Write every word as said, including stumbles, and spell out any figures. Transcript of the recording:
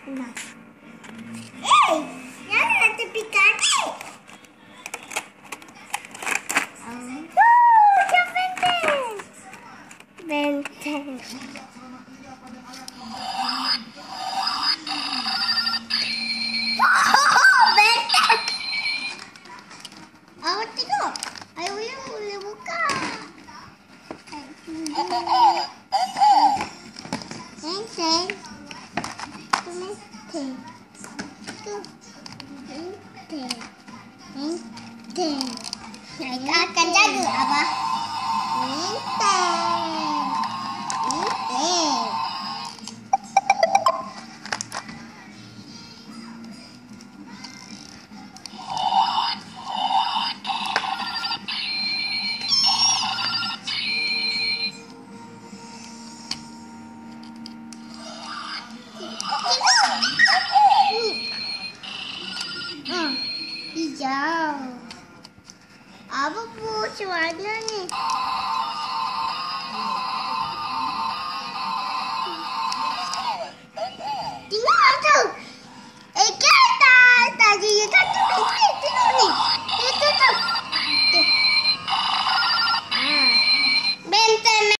Nah. Eh, jangan tepi kaki. Um, oh, macam benteng. Benteng. Oh, benteng. Awak tengok. Ayah boleh boleh buka. Benteng. Benteng. Benteng. Benteng. Benteng. Kita akan jaga Abah. Benteng. Benteng. Hmm, hijau. Apa pun warna ni?